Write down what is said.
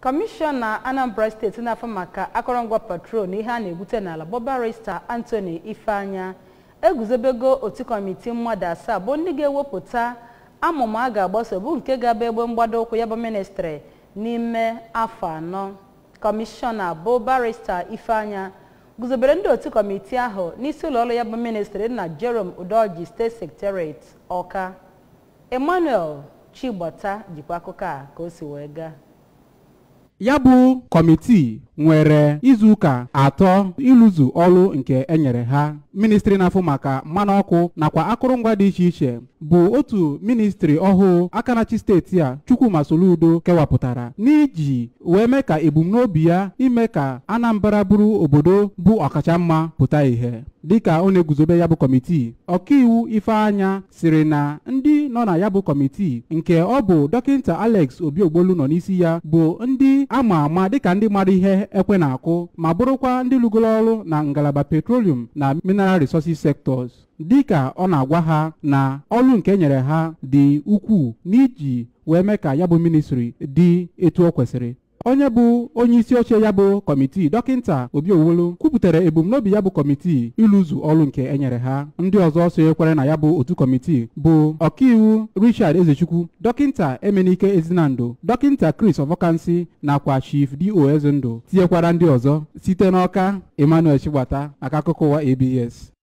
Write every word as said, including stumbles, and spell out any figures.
Komishiona Anambra State na-afọ maka akọrọngwa patrol na ihe a na-ebute n'ala bụ Barrister Anthony Ifeanyi eguzobego otu komiti mmadụ asaa bụ ndị ga-ewepụta amụma a ga-agbaso bụ nke ga-abụ egbe mgbado ụkwụ ya bụ ministry n'ime afọ anọ. Komishiona bụ Barrister Ifeanyi guzobere ndị otu komiti ahụ n'isi ụlọ ọrụ ya bụ ministry na Jerome Udoji State Secretariat Ọka. Emmanuel Chigbata jikwa akụkọ a ka o si wee gaa. Ya bụ kọmiti nwere izuụka atọ ịlụzu ọrụ nke enyere ha. Ministri na-afụ maka mmanụ ọkụ nakwa akụrụngwa dị iche iche bụ otu ministri ọhụụ Akanachi steeti a Chukwuma Soludo kewapụtara n'iji wee mee ka ebumnobi ya ime ka Anambra bụrụ obodo bụ ọkachamma pụta ihe. Dịka ọ na-eguzobe ya bụ kọmiti, ọkaiwu Ifeanyi siri na ndị nọ na ya bụ kọmiti nke ọ bụ dọkịnta Alex Obi-Ogbolu nọ n'isi ya bụ ndị ama ama dịka ndị mara ihe ekwe na-akụ ma bụrụkwa ndị lụgoro ọrụ na ngalaba petroleum na mineral resources sectors. Dịka ọ na-agwa ha na ọrụ nke nyere ha dị ukwuu n'iji wee mee ka ya bụ ministry dị etu o kwesịrị. Onye bụ onye isi oche ya bụ kọmiti dọkịnta Obi-Ogbolu kwupụtara ebumnobi ya bụ kọmiti ịlụzu ọrụ nke enyere ha. Ndị ọzọ sonyekwara na ya bụ otu kọmiti bụ ọkaiwu Richard Ezechukwu, dọkịnta Emenike Ezinando, dọkịnta Chris Ovokansi nakwa Chief D O Ezendụ, tinyekwara ndị ọzọ. Site n'Ọka, Emmanuel Chigbata, aka akụkọ ụwa A B S.